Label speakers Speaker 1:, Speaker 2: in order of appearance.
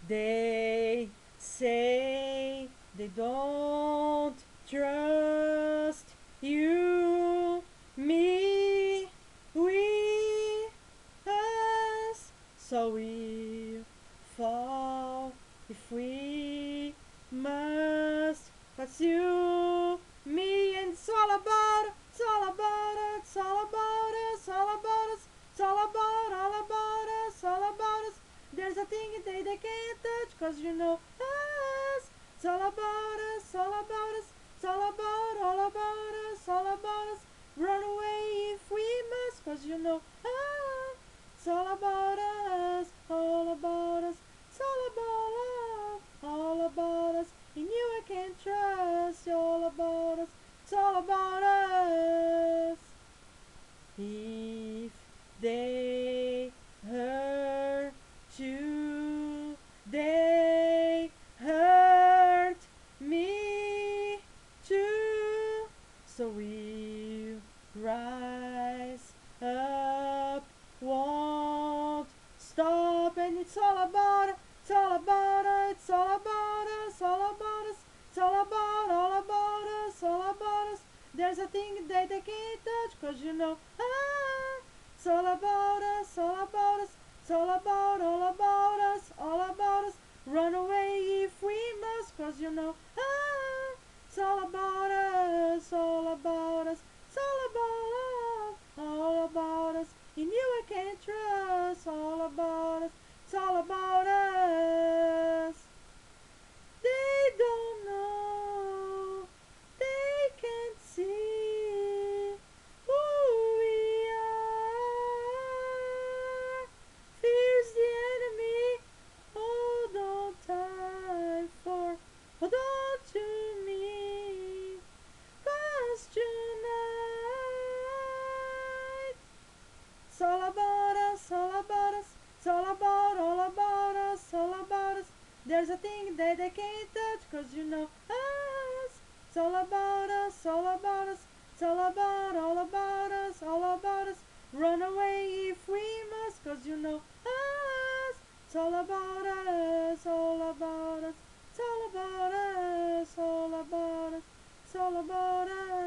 Speaker 1: They say they don't trust you, me, we, us, so we fall if we must. But you, me, and it's all about, it's all about, it's all about us, all about us, it's all about us, all about us. There's a thing they can't touch, cause you know us. It's all about us, all about us, it's all about us, all about us. Run away if we must, cause you know us. It's all about us, all about us, it's all about love, all about us. In you I can trust, all about us, it's all about us. If they hurt you, they hurt me too. So we rise up, won't stop, and it's all about it, it's all about it, it's all about us, all about us, it's all about us, all about us. There's a thing that they can't touch, cause you know, it's all about us, all about us, it's all about us, all about us. Run away if we must, cause you know, it's all about us, all about us, it's all about love, all about us. In you I can trust, all about us, it's all about us. They don't know, they can't see who we are. Fear's the enemy, hold on tight hold on to me. 'Cause tonight, it's all about us, all about us, it's all about us, all about us. There's a thing that they can't touch, cause you know us. It's all about us, all about us, it's all about us, all about us. Run away if we must, cause you know us. It's all about us, all about us, it's all about us, all about us, it's all about us.